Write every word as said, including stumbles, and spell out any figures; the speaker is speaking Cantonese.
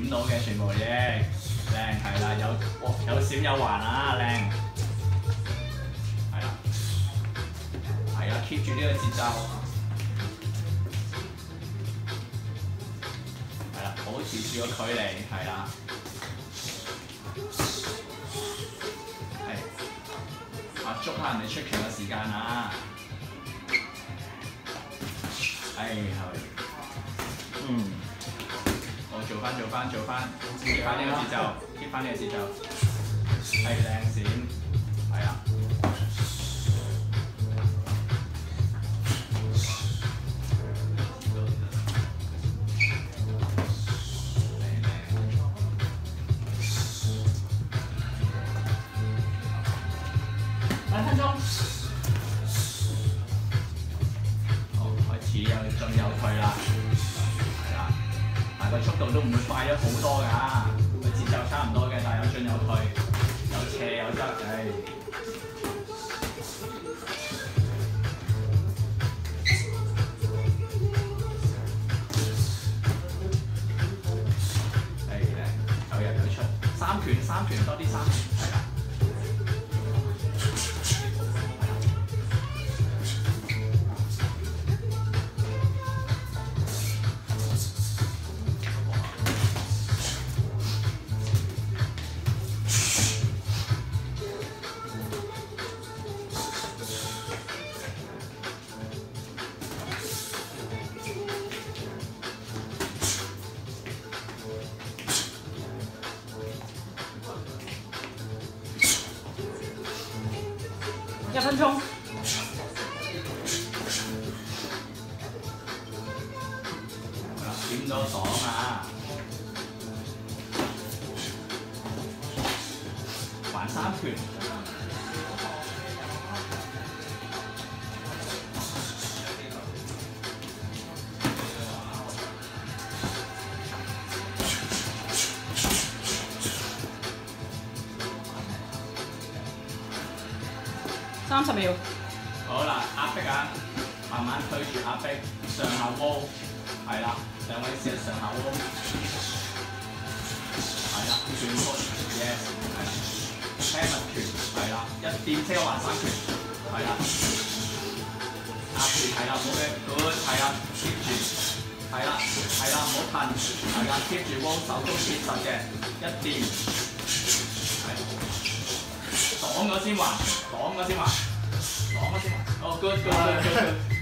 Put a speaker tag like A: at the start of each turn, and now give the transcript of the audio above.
A: 閃到嘅全部益，靚係啦，有有閃有還啊，靚係啦，係啦 ，keep 住呢個節奏，係啦，保持住個距離，係啦，係啊，捉下人哋出拳嘅時間啊，係係，嗯。我做翻做翻做翻 keep 翻呢個節奏 ，keep 翻呢個節奏，係靚閃，係啊。兩分鐘。好，開始有進有退啦。個速度都唔會快咗好多㗎，個節奏差唔多嘅，但係有進有退，有斜有側，唉。係咧，有入有出，三拳三拳多啲三拳，係啦。一分鐘。點到爽啊！還三拳。
B: 三十秒。
A: 好啦，壓迫啊，慢慢推住壓迫，上下窩，係啦，兩位試下上下窩，係啦，轉盤 ，yes， 係啦 ，hammer 拳，係啦，一掂即刻還三拳，係啦，壓住係啦，冇嘅 ，good， 係啦 ，keep 住，係啦，係啦，唔好褪，係啦 ，keep 住窩，手都結實嘅，一掂，係，擋咗先還，擋咗先還。講咗先，哦 good good good good good。